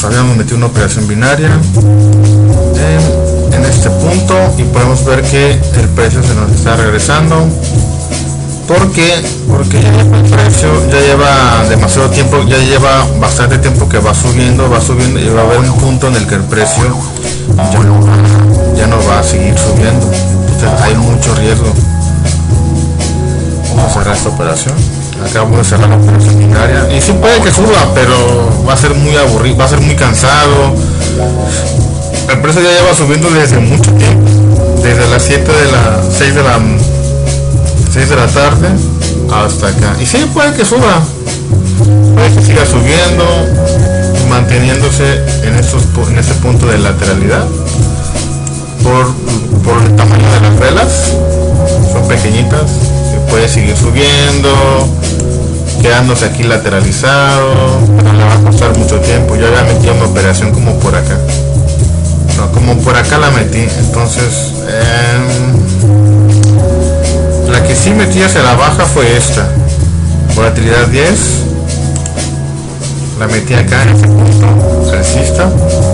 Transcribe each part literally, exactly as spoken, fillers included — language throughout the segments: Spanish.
habíamos metido una operación binaria en, en este punto y podemos ver que el precio se nos está regresando. ¿Por qué? Porque ya el precio ya lleva demasiado tiempo, ya lleva bastante tiempo que va subiendo, va subiendo y va a haber un punto en el que el precio ya no va, ya no va a seguir subiendo. Entonces hay mucho riesgo. Vamos a cerrar esta operación. Acabamos de cerrar la operación binaria y sí puede que suba, pero va a ser muy aburrido, va a ser muy cansado. El precio ya lleva subiendo desde mucho tiempo, desde las siete de la seis de la seis de la tarde hasta acá. Y sí, puede que suba, puede que siga subiendo, manteniéndose en estos en este punto de lateralidad por, por el tamaño de las velas, son pequeñitas, y puede seguir subiendo, quedándose aquí lateralizado, pero le va a costar mucho tiempo. Yo había metido una operación como por acá, no, como por acá la metí, entonces eh, la que sí metí hacia la baja fue esta, volatilidad diez, la metí acá en este punto alcista.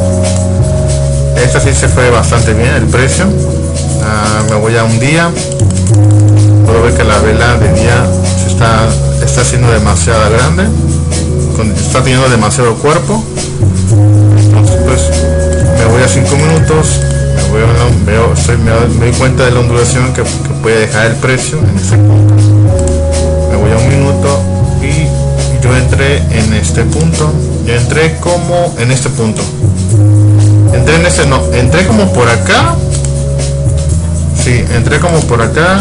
Esta sí se fue bastante bien el precio. Ah, me voy a un día, puedo ver que la vela de día se está, está haciendo demasiado grande, está teniendo demasiado cuerpo. Entonces pues me voy a cinco minutos. Veo, veo, estoy, me, me doy cuenta de la ondulación que, que puede dejar el precio en este punto. Me voy a un minuto y yo entré en este punto. Yo entré como en este punto. Entré en este, no, entré como por acá. Sí, entré como por acá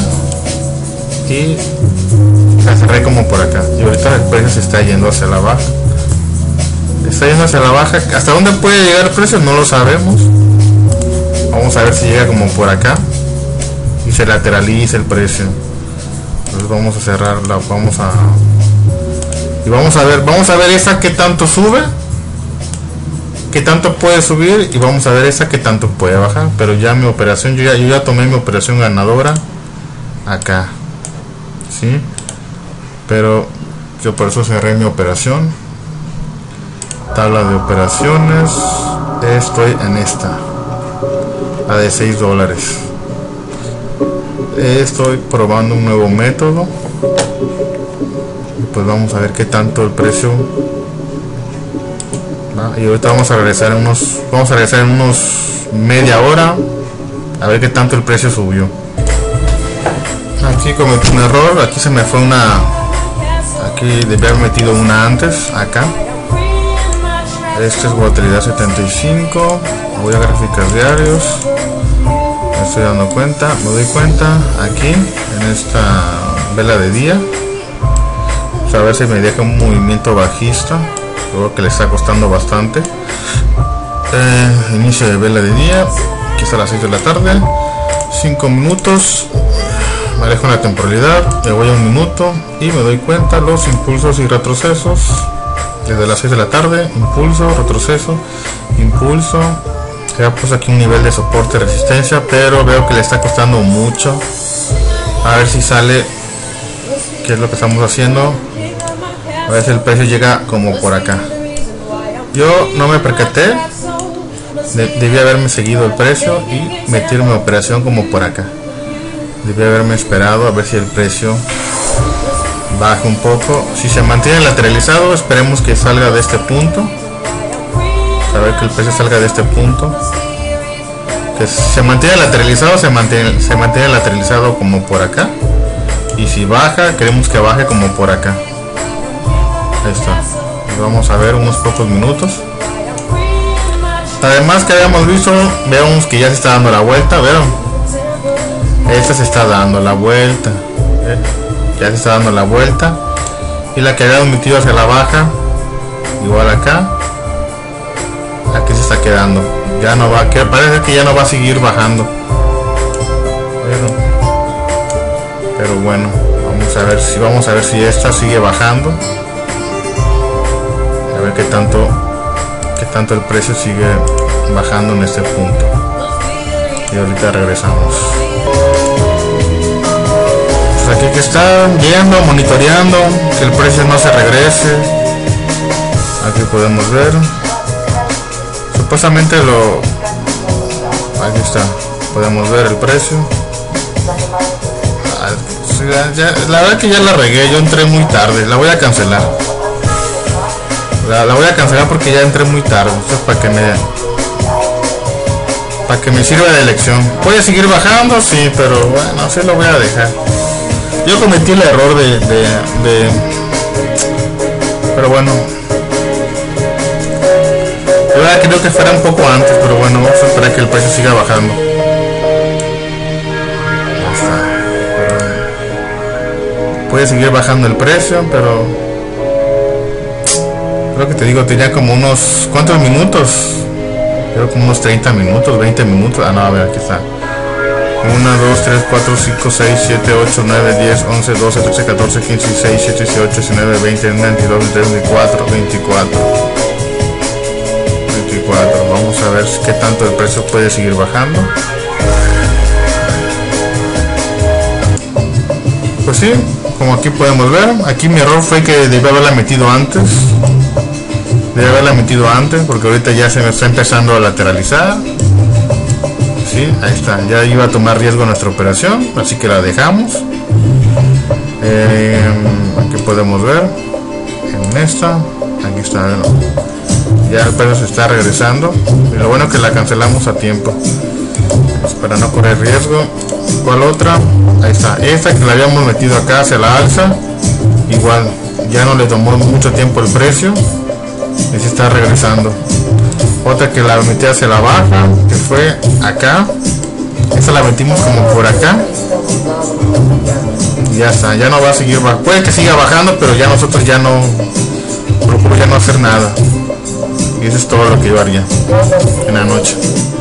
y la cerré como por acá. Y ahorita el precio se está yendo hacia la baja. Está yendo hacia la baja. ¿Hasta dónde puede llegar el precio? No lo sabemos. Vamos a ver si llega como por acá y se lateraliza el precio. Entonces vamos a cerrarla, vamos a y vamos a ver, vamos a ver esa que tanto sube, que tanto puede subir, y vamos a ver esa que tanto puede bajar. Pero ya mi operación, yo ya, yo ya tomé mi operación ganadora acá, ¿sí? Pero yo por eso cerré mi operación. Tabla de operaciones, estoy en esta, la de seis dólares. Estoy probando un nuevo método y pues vamos a ver qué tanto el precio va. Y ahorita vamos a regresar en unos vamos a regresar en unos media hora a ver qué tanto el precio subió. Aquí cometí un error, aquí se me fue una, aquí debía haber metido una antes, acá. Este es volatilidad setenta y cinco. Voy a gráficas diarios, me estoy dando cuenta, me doy cuenta aquí en esta vela de día. O sea, a ver si me deja un movimiento bajista, creo que le está costando bastante. Eh, inicio de vela de día, aquí está a las seis de la tarde, cinco minutos, manejo la temporalidad, me voy a un minuto y me doy cuenta los impulsos y retrocesos. Desde las seis de la tarde, impulso, retroceso, impulso. Ya puse aquí un nivel de soporte, resistencia, pero veo que le está costando mucho. A ver si sale, qué es lo que estamos haciendo. A ver si el precio llega como por acá. Yo no me percaté, de, debí haberme seguido el precio y meter mi operación como por acá. Debí haberme esperado a ver si el precio baja un poco. Si se mantiene lateralizado, esperemos que salga de este punto. A ver que el precio salga de este punto. Que si se mantiene lateralizado, se mantiene, se mantiene lateralizado como por acá. Y si baja, queremos que baje como por acá. Ahí está. Vamos a ver unos pocos minutos. Además que habíamos visto, veamos que ya se está dando la vuelta. ¿Vieron? Esta se está dando la vuelta. ¿Eh? Ya se está dando la vuelta. Y la que había metido hacia la baja, igual acá, aquí se está quedando. Ya no va, que parece que ya no va a seguir bajando. Pero, pero bueno, vamos a ver si vamos a ver si esta sigue bajando. A ver qué tanto, qué tanto el precio sigue bajando en este punto. Y ahorita regresamos. Aquí que está viendo, monitoreando que el precio no se regrese. Aquí podemos ver supuestamente lo, aquí está, podemos ver el precio. Ah, ya, ya, la verdad que ya la regué, yo entré muy tarde, la voy a cancelar. La, la voy a cancelar porque ya entré muy tarde. Esto es para que me para que me sirva de elección. Voy a seguir bajando, sí, pero bueno, así lo voy a dejar. Yo cometí el error de, de, de pero bueno, yo creo que fuera un poco antes, pero bueno, vamos a esperar que el precio siga bajando. Ya está. Pero puede seguir bajando el precio, pero creo que te digo, tenía como unos, ¿cuántos minutos? Creo como unos treinta minutos, veinte minutos. Ah, no, a ver, aquí está. uno, dos, tres, cuatro, cinco, seis, siete, ocho, nueve, diez, once, doce, trece, catorce, quince, dieciséis, diecisiete, dieciocho, diecinueve, veinte, veintidós, veintitrés, veinticuatro, veinticuatro. veinticuatro. Vamos a ver qué tanto el precio puede seguir bajando. Pues sí, como aquí podemos ver, aquí mi error fue que debí haberla metido antes. Debe haberla metido antes porque ahorita ya se me está empezando a lateralizar. Sí, ahí está, ya iba a tomar riesgo nuestra operación, así que la dejamos. Eh, aquí podemos ver en esta, aquí está, ya el precio se está regresando. Y lo bueno que la cancelamos a tiempo, pues para no correr riesgo. ¿Cuál otra? Ahí está, esta que la habíamos metido acá hacia la alza, igual ya no le tomó mucho tiempo el precio y se está regresando. Otra que la metí hacia la baja, que fue acá, esta la metimos como por acá y ya está, ya no va a seguir bajando, puede que siga bajando, pero ya nosotros ya no procuro ya no hacer nada. Y eso es todo lo que yo haría en la noche.